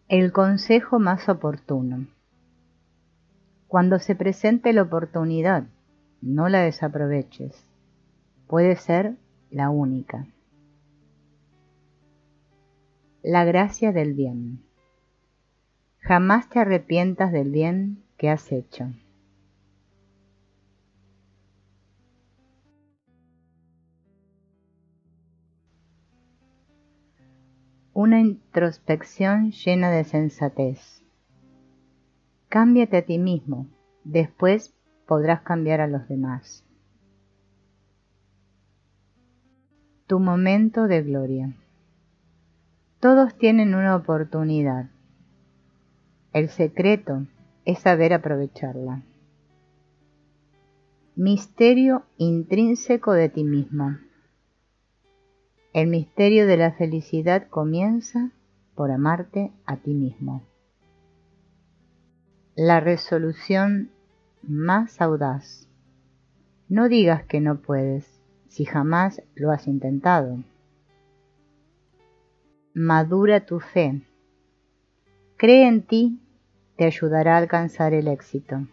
El consejo más oportuno. Cuando se presente la oportunidad, no la desaproveches. Puede ser la única. La gracia del bien. Jamás te arrepientas del bien que has hecho. Una introspección llena de sensatez. Cámbiate a ti mismo, después podrás cambiar a los demás. Tu momento de gloria. Todos tienen una oportunidad. El secreto es saber aprovecharla. Misterio intrínseco de ti mismo. El misterio de la felicidad comienza por amarte a ti mismo. La resolución más audaz. No digas que no puedes, si jamás lo has intentado. Madura tu fe. Cree en ti, te ayudará a alcanzar el éxito.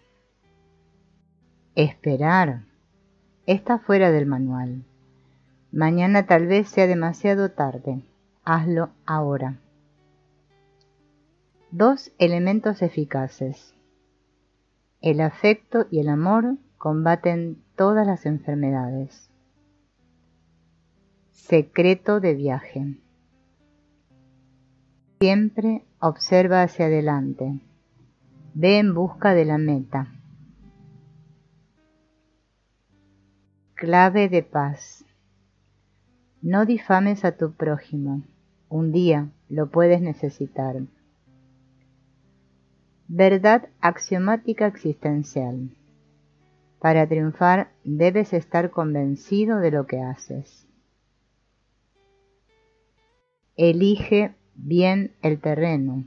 Esperar. Está fuera del manual. Mañana tal vez sea demasiado tarde. Hazlo ahora. 2 elementos eficaces. El afecto y el amor combaten todas las enfermedades. Secreto de viaje. Siempre observa hacia adelante. Ve en busca de la meta. Clave de paz. No difames a tu prójimo. Un día lo puedes necesitar. Verdad axiomática existencial. Para triunfar debes estar convencido de lo que haces. Elige bien el terreno.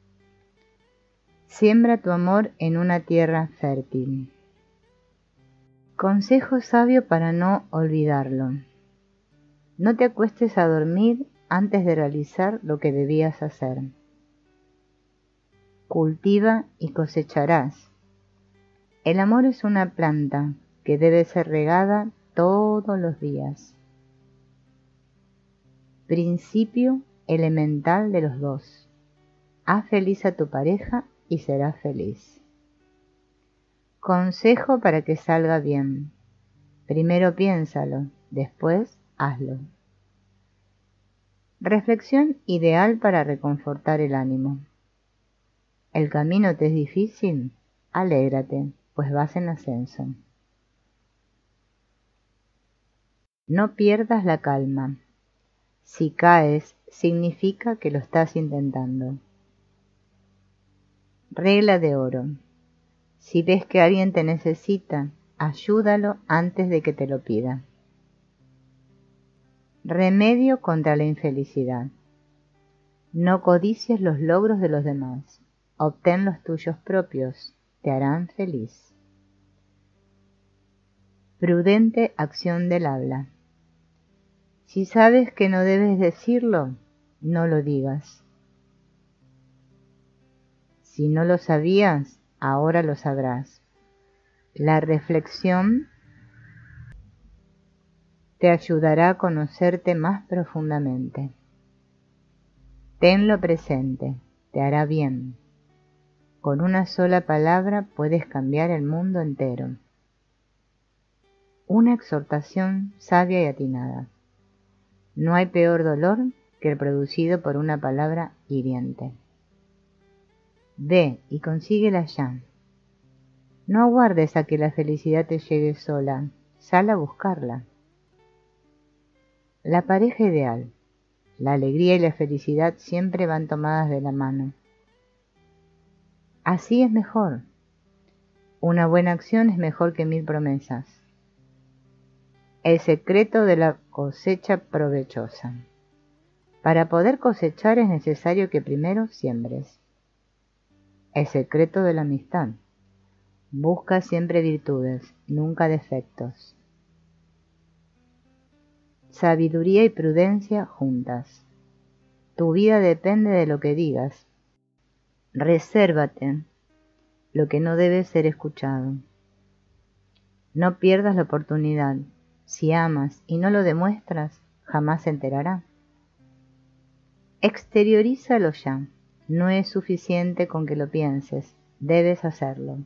Siembra tu amor en una tierra fértil. Consejo sabio para no olvidarlo. No te acuestes a dormir antes de realizar lo que debías hacer. Cultiva y cosecharás. El amor es una planta que debe ser regada todos los días. Principio elemental de los dos. Haz feliz a tu pareja y serás feliz. Consejo para que salga bien. Primero piénsalo, después hazlo. Reflexión ideal para reconfortar el ánimo. ¿El camino te es difícil? Alégrate, pues vas en ascenso. No pierdas la calma. Si caes, significa que lo estás intentando. Regla de oro. Si ves que alguien te necesita, ayúdalo antes de que te lo pida. Remedio contra la infelicidad. No codicies los logros de los demás. Obtén los tuyos propios, te harán feliz. Prudente acción del habla. Si sabes que no debes decirlo, no lo digas. Si no lo sabías, ahora lo sabrás. La reflexión te ayudará a conocerte más profundamente. Tenlo presente, te hará bien. Con una sola palabra puedes cambiar el mundo entero. Una exhortación sabia y atinada. No hay peor dolor que el producido por una palabra hiriente. Ve y consíguela ya. No aguardes a que la felicidad te llegue sola, sal a buscarla. La pareja ideal. La alegría y la felicidad siempre van tomadas de la mano. Así es mejor. Una buena acción es mejor que 1000 promesas. El secreto de la cosecha provechosa. Para poder cosechar es necesario que primero siembres. El secreto de la amistad. Busca siempre virtudes, nunca defectos. Sabiduría y prudencia juntas. Tu vida depende de lo que digas. Resérvate lo que no debe ser escuchado. No pierdas la oportunidad. Si amas y no lo demuestras, jamás se enterará. Exteriorízalo ya. No es suficiente con que lo pienses, debes hacerlo.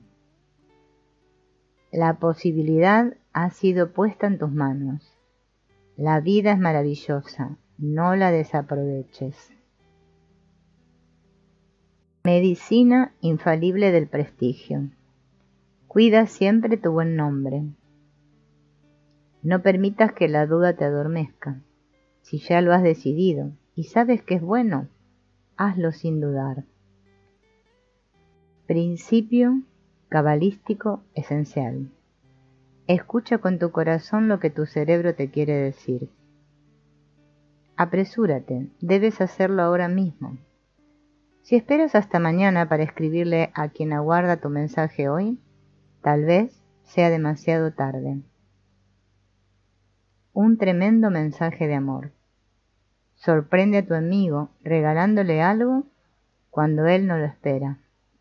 La posibilidad ha sido puesta en tus manos. La vida es maravillosa, no la desaproveches. Medicina infalible del prestigio. Cuida siempre tu buen nombre. No permitas que la duda te adormezca. Si ya lo has decidido y sabes que es bueno, hazlo sin dudar. Principio cabalístico esencial. Escucha con tu corazón lo que tu cerebro te quiere decir. Apresúrate, debes hacerlo ahora mismo. Si esperas hasta mañana para escribirle a quien aguarda tu mensaje hoy, tal vez sea demasiado tarde. Un tremendo mensaje de amor. Sorprende a tu amigo regalándole algo cuando él no lo espera.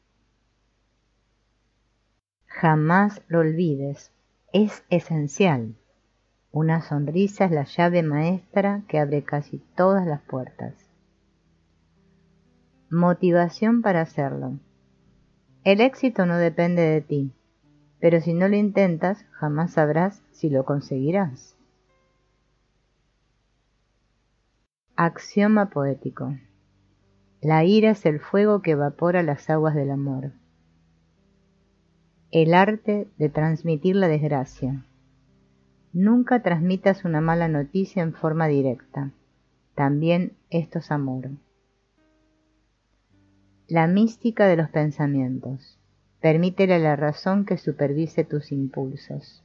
Jamás lo olvides, es esencial. Una sonrisa es la llave maestra que abre casi todas las puertas. Motivación para hacerlo. El éxito no depende de ti, pero si no lo intentas, jamás sabrás si lo conseguirás. Axioma poético. La ira es el fuego que evapora las aguas del amor. El arte de transmitir la desgracia. Nunca transmitas una mala noticia en forma directa. También esto es amor. La mística de los pensamientos. Permítele a la razón que supervise tus impulsos.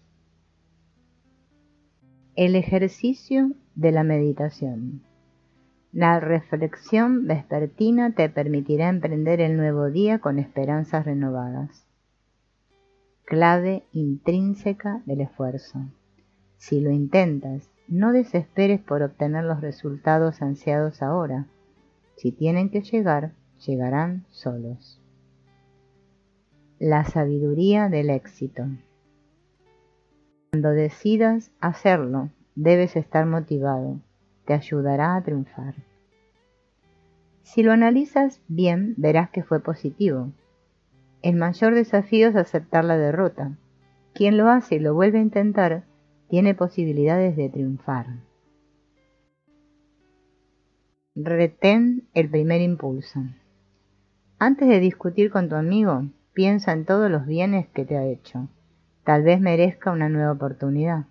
El ejercicio de la meditación. La reflexión vespertina te permitirá emprender el nuevo día con esperanzas renovadas. Clave intrínseca del esfuerzo. Si lo intentas, no desesperes por obtener los resultados ansiados ahora. Si tienen que llegar, llegarán solos. La sabiduría del éxito. Cuando decidas hacerlo, debes estar motivado. Te ayudará a triunfar. Si lo analizas bien, verás que fue positivo. El mayor desafío es aceptar la derrota. Quien lo hace y lo vuelve a intentar, tiene posibilidades de triunfar. Retén el primer impulso. Antes de discutir con tu amigo, piensa en todos los bienes que te ha hecho. Tal vez merezca una nueva oportunidad.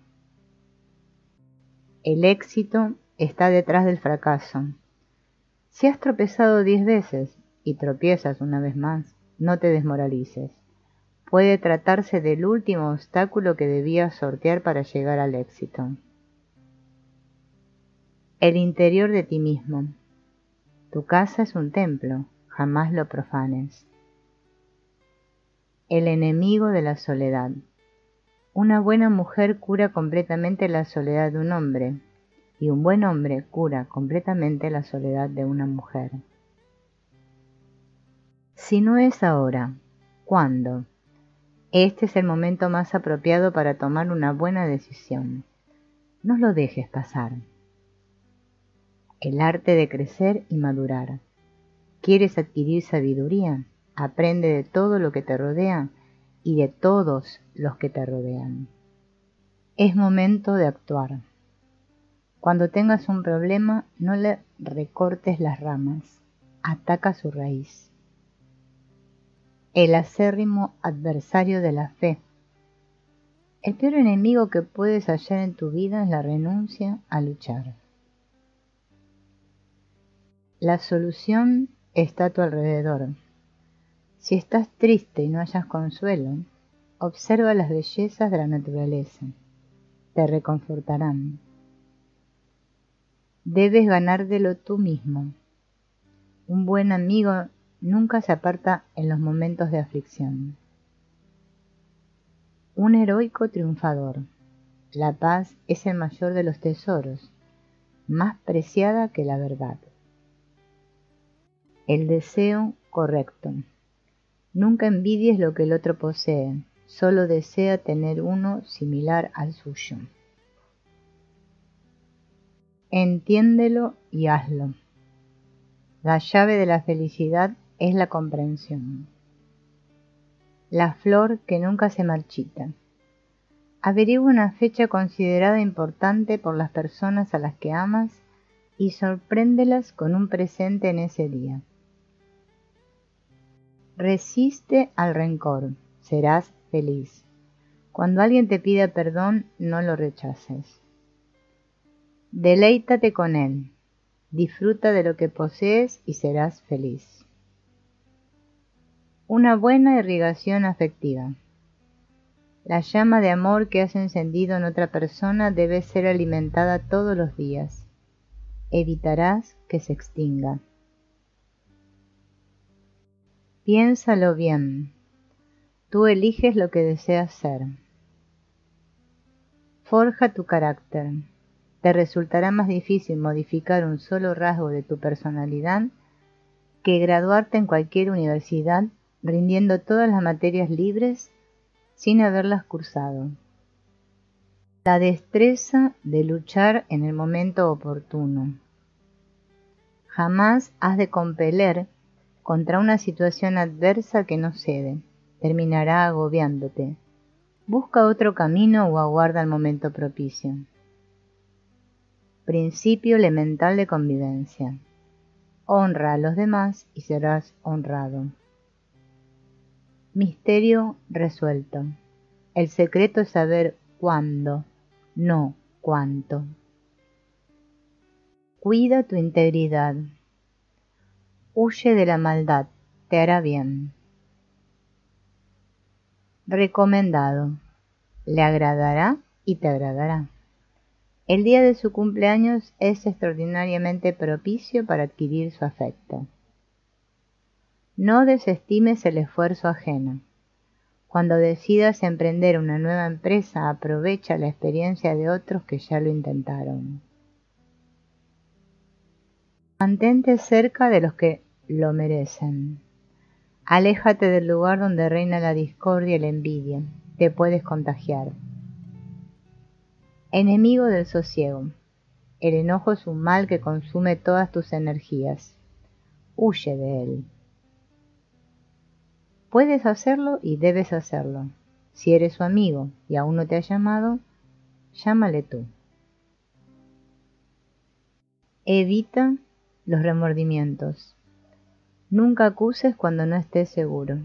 El éxito está detrás del fracaso. Si has tropezado 10 veces y tropiezas una vez más, no te desmoralices. Puede tratarse del último obstáculo que debías sortear para llegar al éxito. El interior de ti mismo. Tu casa es un templo, jamás lo profanes. El enemigo de la soledad. Una buena mujer cura completamente la soledad de un hombre, y un buen hombre cura completamente la soledad de una mujer. Si no es ahora, ¿cuándo? Este es el momento más apropiado para tomar una buena decisión. No lo dejes pasar. El arte de crecer y madurar. ¿Quieres adquirir sabiduría? Aprende de todo lo que te rodea y de todos los que te rodean. Es momento de actuar. Cuando tengas un problema, no le recortes las ramas, ataca su raíz. El acérrimo adversario de la fe. El peor enemigo que puedes hallar en tu vida es la renuncia a luchar. La solución está a tu alrededor. Si estás triste y no hallas consuelo, observa las bellezas de la naturaleza. Te reconfortarán. Debes ganártelo tú mismo. Un buen amigo nunca se aparta en los momentos de aflicción. Un heroico triunfador. La paz es el mayor de los tesoros, más preciada que la verdad. El deseo correcto. Nunca envidies lo que el otro posee, solo desea tener uno similar al suyo. Entiéndelo y hazlo. La llave de la felicidad es la comprensión. La flor que nunca se marchita. Averigua una fecha considerada importante por las personas a las que amas y sorpréndelas con un presente en ese día. Resiste al rencor, serás feliz. Cuando alguien te pida perdón, no lo rechaces. Deleítate con él, disfruta de lo que posees y serás feliz. Una buena irrigación afectiva. La llama de amor que has encendido en otra persona debe ser alimentada todos los días. Evitarás que se extinga. Piénsalo bien. Tú eliges lo que deseas ser. Forja tu carácter. Te resultará más difícil modificar un solo rasgo de tu personalidad que graduarte en cualquier universidad rindiendo todas las materias libres sin haberlas cursado. La destreza de luchar en el momento oportuno. Jamás has de compeler contra una situación adversa que no cede, terminará agobiándote. Busca otro camino o aguarda el momento propicio. Principio elemental de convivencia. Honra a los demás y serás honrado. Misterio resuelto. El secreto es saber cuándo, no cuánto. Cuida tu integridad. Huye de la maldad, te hará bien. Recomendado. Le agradará y te agradará. El día de su cumpleaños es extraordinariamente propicio para adquirir su afecto. No desestimes el esfuerzo ajeno. Cuando decidas emprender una nueva empresa, aprovecha la experiencia de otros que ya lo intentaron. Mantente cerca de los que lo merecen. Aléjate del lugar donde reina la discordia y la envidia. Te puedes contagiar. Enemigo del sosiego. El enojo es un mal que consume todas tus energías. Huye de él. Puedes hacerlo y debes hacerlo. Si eres su amigo y aún no te ha llamado, llámale tú. Evita los remordimientos. Nunca acuses cuando no estés seguro.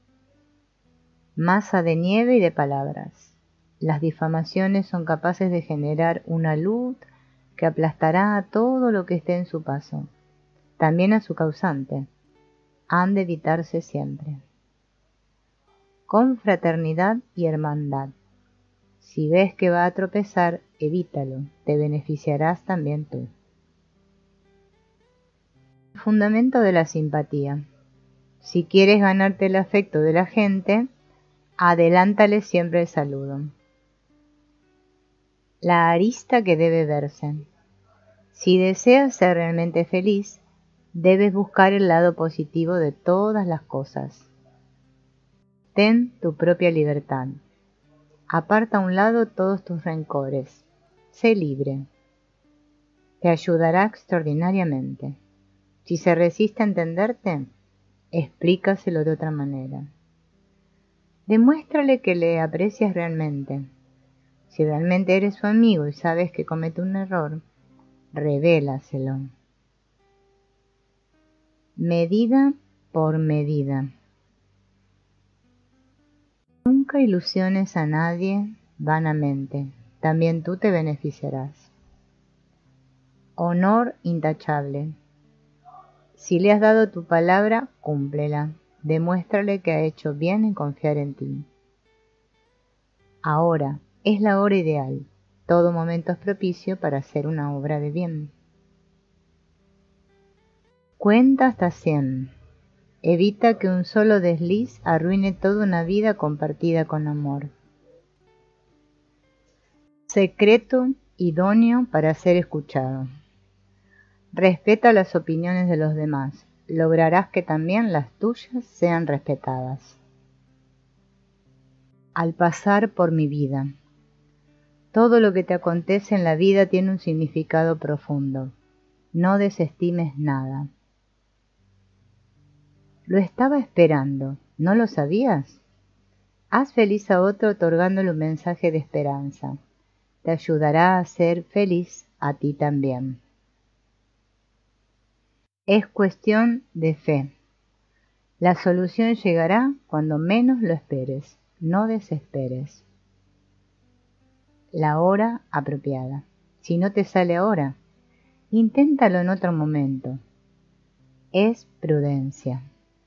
Masa de nieve y de palabras. Las difamaciones son capaces de generar una luz que aplastará a todo lo que esté en su paso, también a su causante. Han de evitarse siempre. Confraternidad y hermandad. Si ves que va a tropezar, evítalo, te beneficiarás también tú. Fundamento de la simpatía. Si quieres ganarte el afecto de la gente, adelántale siempre el saludo. La arista que debe verse. Si deseas ser realmente feliz, debes buscar el lado positivo de todas las cosas. Ten tu propia libertad. Aparta a un lado todos tus rencores. Sé libre. Te ayudará extraordinariamente. Si se resiste a entenderte, explícaselo de otra manera. Demuéstrale que le aprecias realmente. Si realmente eres su amigo y sabes que comete un error, revélaselo. Medida por medida. Nunca ilusiones a nadie vanamente, también tú te beneficiarás. Honor intachable. Si le has dado tu palabra, cúmplela. Demuéstrale que ha hecho bien en confiar en ti. Ahora es la hora ideal. Todo momento es propicio para hacer una obra de bien. Cuenta hasta 100. Evita que un solo desliz arruine toda una vida compartida con amor. Secreto idóneo para ser escuchado. Respeta las opiniones de los demás. lograrás que también las tuyas sean respetadas. Al pasar por mi vida. Todo lo que te acontece en la vida tiene un significado profundo. No desestimes nada. Lo estaba esperando, ¿no lo sabías? Haz feliz a otro otorgándole un mensaje de esperanza. Te ayudará a ser feliz a ti también. Es cuestión de fe. La solución llegará cuando menos lo esperes. No desesperes. La hora apropiada. Si no te sale ahora, inténtalo en otro momento. Es prudencia.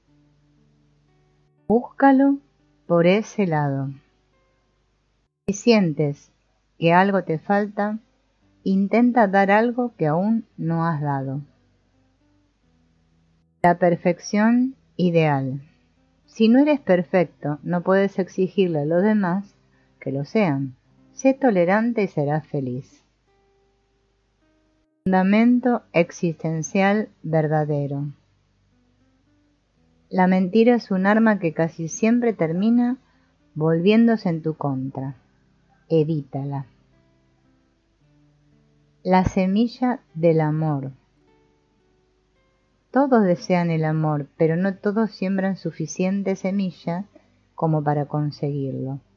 Búscalo por ese lado. Si sientes que algo te falta, intenta dar algo que aún no has dado. La perfección ideal. Si no eres perfecto, no puedes exigirle a los demás que lo sean. Sé tolerante y serás feliz. Fundamento existencial verdadero. La mentira es un arma que casi siempre termina volviéndose en tu contra. Evítala. La semilla del amor. Todos desean el amor, pero no todos siembran suficiente semilla como para conseguirlo.